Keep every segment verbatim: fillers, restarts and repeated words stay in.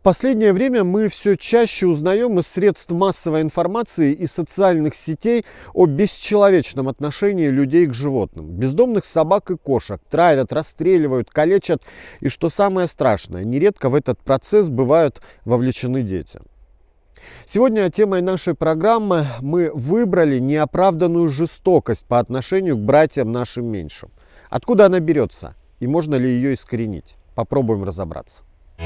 последнее время мы все чаще узнаем из средств массовой информации и социальных сетей о бесчеловечном отношении людей к животным. Бездомных собак и кошек травят, расстреливают, калечат. И что самое страшное, нередко в этот процесс бывают вовлечены дети. Сегодня темой нашей программы мы выбрали неоправданную жестокость по отношению к братьям нашим меньшим. Откуда она берется и можно ли ее искоренить? Попробуем разобраться.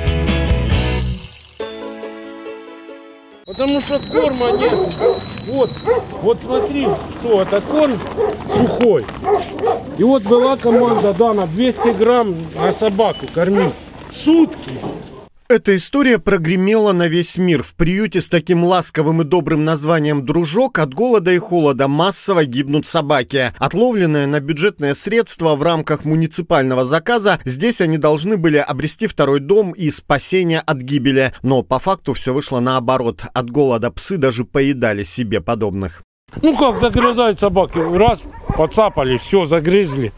Потому что корма нет. Вот, вот смотри, что это корм сухой. И вот была команда, да, на двести грамм на собаку кормить. Сутки. Эта история прогремела на весь мир. В приюте с таким ласковым и добрым названием «Дружок» от голода и холода массово гибнут собаки. Отловленные на бюджетные средства в рамках муниципального заказа, здесь они должны были обрести второй дом и спасение от гибели. Но по факту все вышло наоборот. От голода псы даже поедали себе подобных. Ну как загрызают собаки? Раз, поцапали, все, загрызли.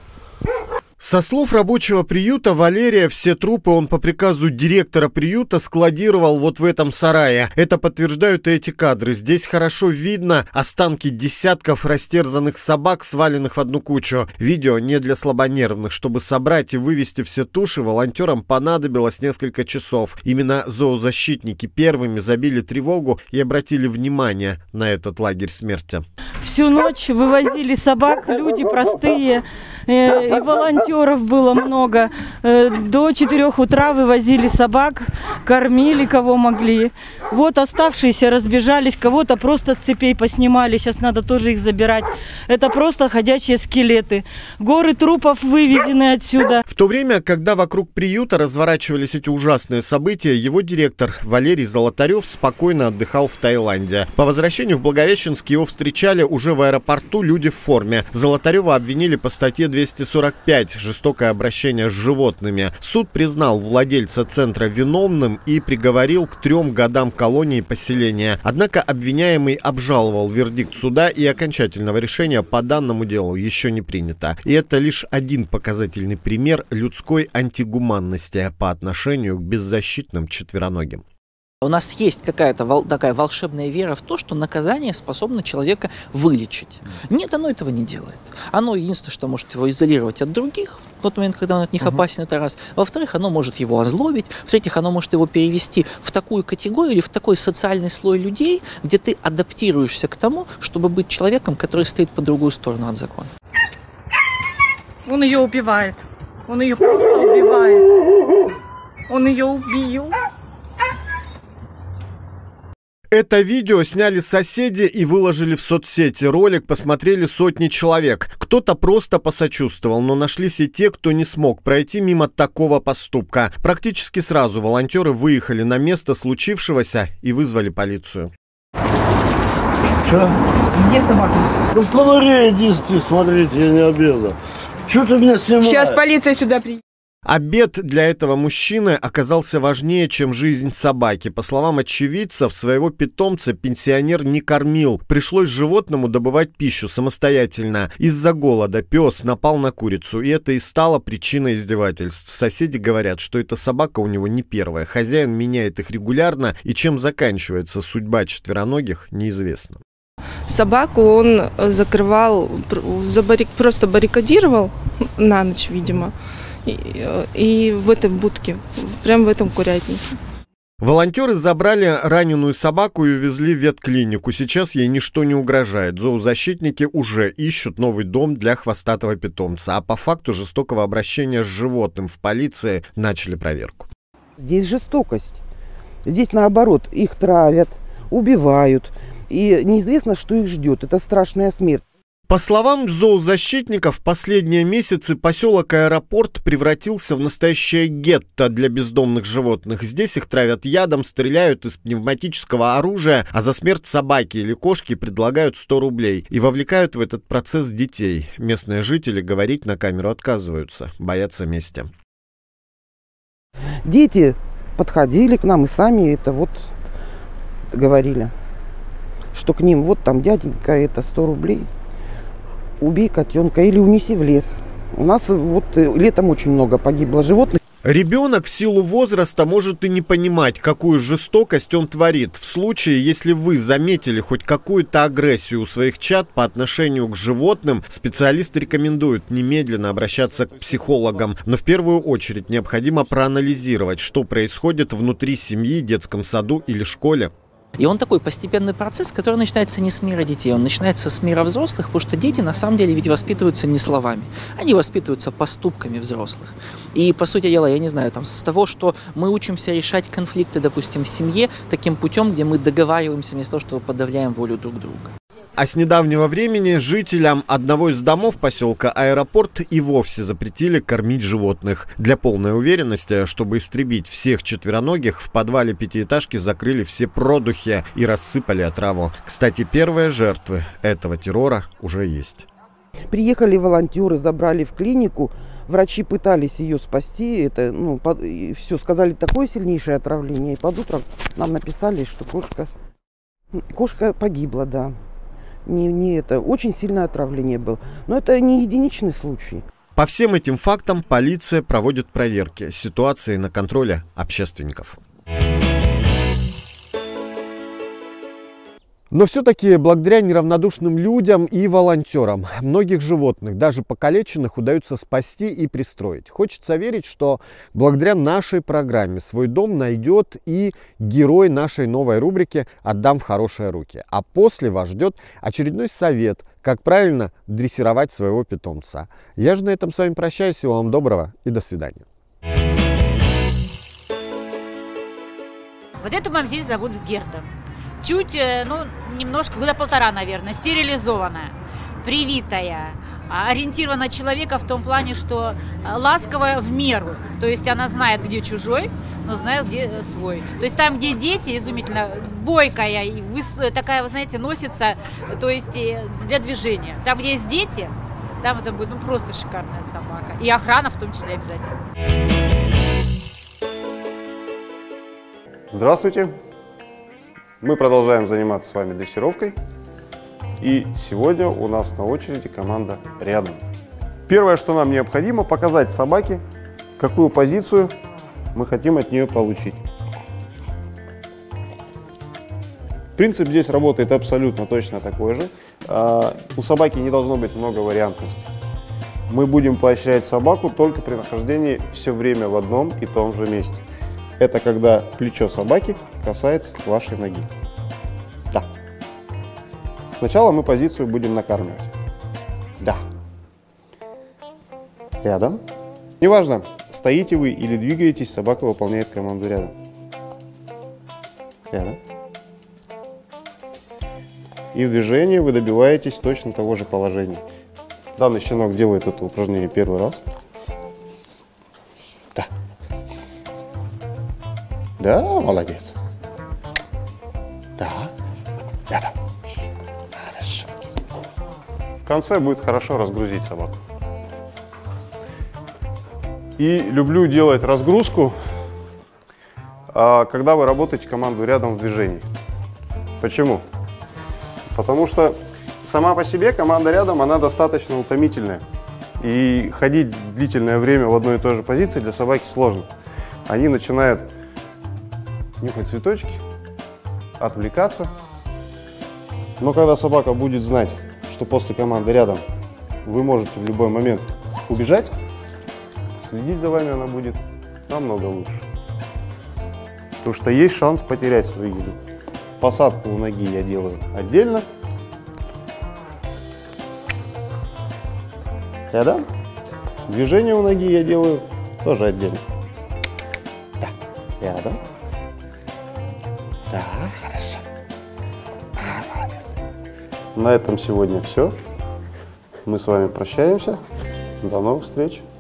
Со слов рабочего приюта Валерия, все трупы он по приказу директора приюта складировал вот в этом сарае. Это подтверждают и эти кадры. Здесь хорошо видно останки десятков растерзанных собак, сваленных в одну кучу. Видео не для слабонервных. Чтобы собрать и вывести все туши, волонтерам понадобилось несколько часов. Именно зоозащитники первыми забили тревогу и обратили внимание на этот лагерь смерти. Всю ночь вывозили собак, люди простые, и волонтеров было много. До четырёх утра вывозили собак, кормили кого могли. Вот оставшиеся разбежались, кого-то просто с цепей поснимали, сейчас надо тоже их забирать. Это просто ходячие скелеты. Горы трупов вывезены отсюда. В то время, когда вокруг приюта разворачивались эти ужасные события, его директор Валерий Золотарев спокойно отдыхал в Таиланде. По возвращению в Благовещенск его встречали уже в аэропорту люди в форме. Золотарева обвинили по статье двести сорок пять «Жестокое обращение с животными». Суд признал владельца центра виновным и приговорил к трем годам колонии поселения. Однако обвиняемый обжаловал вердикт суда, и окончательного решения по данному делу еще не принято. И это лишь один показательный пример людской антигуманности по отношению к беззащитным четвероногим. У нас есть какая-то вол, такая волшебная вера в то, что наказание способно человека вылечить. Нет, оно этого не делает. Оно единственное, что может его изолировать от других в тот момент, когда он от них опасен, это раз. Во-вторых, оно может его озлобить. В-третьих, оно может его перевести в такую категорию или в такой социальный слой людей, где ты адаптируешься к тому, чтобы быть человеком, который стоит по другую сторону от закона. Он ее убивает. Он ее просто убивает. Он ее убил. Это видео сняли соседи и выложили в соцсети. Ролик посмотрели сотни человек. Кто-то просто посочувствовал, но нашлись и те, кто не смог пройти мимо такого поступка. Практически сразу волонтеры выехали на место случившегося и вызвали полицию. Что? Где собака? Ну в колоре иди, смотрите, я не обедал. Что ты меня снимаешь? Сейчас полиция сюда приедет. Обед для этого мужчины оказался важнее, чем жизнь собаки. По словам очевидцев, своего питомца пенсионер не кормил. Пришлось животному добывать пищу самостоятельно. Из-за голода пес напал на курицу, и это и стало причиной издевательств. Соседи говорят, что эта собака у него не первая. Хозяин меняет их регулярно, и чем заканчивается судьба четвероногих, неизвестно. Собаку он закрывал, просто баррикадировал на ночь, видимо. И, и в этой будке, прямо в этом курятнике. Волонтеры забрали раненую собаку и увезли в ветклинику. Сейчас ей ничто не угрожает. Зоозащитники уже ищут новый дом для хвостатого питомца. А по факту жестокого обращения с животным в полиции начали проверку. Здесь жестокость. Здесь наоборот, их травят, убивают. И неизвестно, что их ждет. Это страшная смерть. По словам зоозащитников, в последние месяцы поселок Аэропорт превратился в настоящее гетто для бездомных животных. Здесь их травят ядом, стреляют из пневматического оружия, а за смерть собаки или кошки предлагают сто рублей. И вовлекают в этот процесс детей. Местные жители говорить на камеру отказываются, боятся мести. Дети подходили к нам и сами это вот говорили, что к ним вот там дяденька, это сто рублей. Убей котенка или унеси в лес. У нас вот летом очень много погибло животных. Ребенок в силу возраста может и не понимать, какую жестокость он творит. В случае, если вы заметили хоть какую-то агрессию у своих чад по отношению к животным, специалисты рекомендуют немедленно обращаться к психологам. Но в первую очередь необходимо проанализировать, что происходит внутри семьи, детском саду или школе. И он такой постепенный процесс, который начинается не с мира детей, он начинается с мира взрослых, потому что дети на самом деле ведь воспитываются не словами, они воспитываются поступками взрослых. И, по сути дела, я не знаю, там, с того, что мы учимся решать конфликты, допустим, в семье, таким путем, где мы договариваемся вместо того, что подавляем волю друг друга. А с недавнего времени жителям одного из домов поселка Аэропорт и вовсе запретили кормить животных. Для полной уверенности, чтобы истребить всех четвероногих, в подвале пятиэтажки закрыли все продухи и рассыпали отраву. Кстати, первые жертвы этого террора уже есть. Приехали волонтеры, забрали в клинику, врачи пытались ее спасти, это, ну, под, все, сказали, такое сильнейшее отравление, и под утро нам написали, что кошка, кошка погибла, да. Не, не это, очень сильное отравление было. Но это не единичный случай. По всем этим фактам полиция проводит проверки ситуации на контроле общественников. Но все-таки благодаря неравнодушным людям и волонтерам многих животных, даже покалеченных, удается спасти и пристроить. Хочется верить, что благодаря нашей программе свой дом найдет и герой нашей новой рубрики «Отдам в хорошие руки». А после вас ждет очередной совет, как правильно дрессировать своего питомца. Я же на этом с вами прощаюсь. Всего вам доброго и до свидания. Вот эту мамзель зовут Герда. Чуть, ну, немножко, года полтора, наверное, стерилизованная, привитая, ориентирована человека в том плане, что ласковая в меру. То есть она знает, где чужой, но знает, где свой. То есть там, где дети, изумительно бойкая, и такая, вы знаете, носится, то есть для движения. Там, где есть дети, там это будет, ну, просто шикарная собака. И охрана в том числе обязательно. Здравствуйте! Мы продолжаем заниматься с вами дрессировкой. И сегодня у нас на очереди команда «Рядом». Первое, что нам необходимо, показать собаке, какую позицию мы хотим от нее получить. Принцип здесь работает абсолютно точно такой же. У собаки не должно быть много вариантности. Мы будем поощрять собаку только при нахождении все время в одном и том же месте. Это когда плечо собаки касается вашей ноги. Да. Сначала мы позицию будем накармливать. Да. Рядом. Неважно, стоите вы или двигаетесь, собака выполняет команду рядом. Рядом. И в движении вы добиваетесь точно того же положения. Данный щенок делает это упражнение первый раз. Да. Да, молодец. Да. Рядом. Хорошо. В конце будет хорошо разгрузить собаку. И люблю делать разгрузку, когда вы работаете команду рядом в движении. Почему? Потому что сама по себе команда рядом, она достаточно утомительная. И ходить длительное время в одной и той же позиции для собаки сложно. Они начинают нюхать цветочки, отвлекаться. Но когда собака будет знать, что после команды рядом вы можете в любой момент убежать, следить за вами она будет намного лучше. Потому что есть шанс потерять свою еду. Посадку у ноги я делаю отдельно. Рядом. Движение у ноги я делаю тоже отдельно. Да. Рядом. Да, хорошо. А, молодец. На этом сегодня все. Мы с вами прощаемся. До новых встреч.